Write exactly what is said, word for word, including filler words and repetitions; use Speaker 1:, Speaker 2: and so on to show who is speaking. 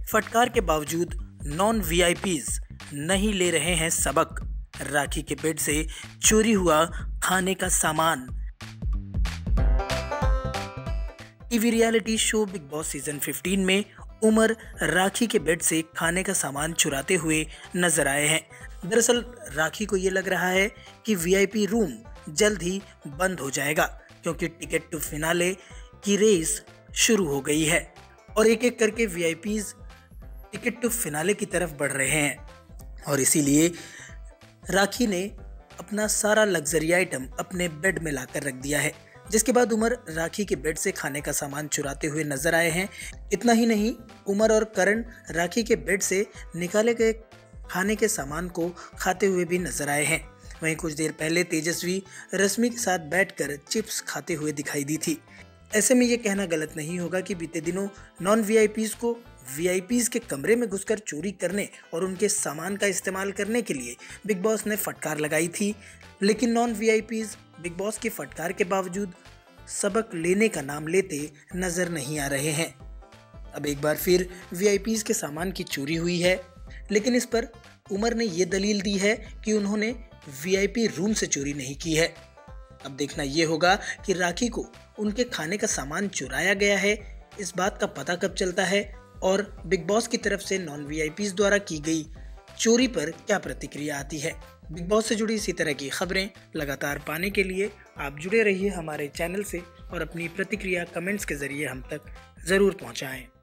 Speaker 1: फटकार के बावजूद नॉन वीआईपीज नहीं ले रहे हैं सबक। राखी के बेड से चोरी हुआ खाने का सामान। TV reality show Bigg Boss season पंद्रह में उमर राखी के बेड से खाने का सामान चुराते हुए नजर आए हैं। दरअसल राखी को ये लग रहा है कि वीआईपी रूम जल्द ही बंद हो जाएगा, क्योंकि टिकट टू फिनाले की रेस शुरू हो गई है और एक एक करके वीआईपीज टिकट टू फिनाले की तरफ बढ़ रहे हैं। और इसीलिए राखी ने अपना सारा लग्जरी आइटम अपने बेड में लाकर रख दिया है, जिसके बाद उमर राखी के बेड से खाने का सामान चुराते हुए नजर आए हैं। इतना ही नहीं, उमर और करण राखी के बेड से निकाले गए खाने के सामान को खाते हुए भी नजर आए हैं। वहीं कुछ देर पहले तेजस्वी रश्मि के साथ बैठकर चिप्स खाते हुए दिखाई दी थी। ऐसे में ये कहना गलत नहीं होगा कि बीते दिनों नॉन वीआईपीज को वीआईपीज के कमरे में घुसकर चोरी करने और उनके सामान का इस्तेमाल करने के लिए बिग बॉस ने फटकार लगाई थी, लेकिन नॉन वीआईपीज बिग बॉस की फटकार के बावजूद सबक लेने का नाम लेते नजर नहीं आ रहे हैं। अब एक बार फिर वीआईपीज के सामान की चोरी हुई है, लेकिन इस पर उमर ने ये दलील दी है कि उन्होंने वीआईपी रूम से चोरी नहीं की है। अब देखना ये होगा कि राखी को उनके खाने का सामान चुराया गया है, इस बात का पता कब चलता है और बिग बॉस की तरफ से नॉन वीआईपीज द्वारा की गई चोरी पर क्या प्रतिक्रिया आती है। बिग बॉस से जुड़ी इसी तरह की खबरें लगातार पाने के लिए आप जुड़े रहिए हमारे चैनल से और अपनी प्रतिक्रिया कमेंट्स के जरिए हम तक जरूर पहुंचाएं।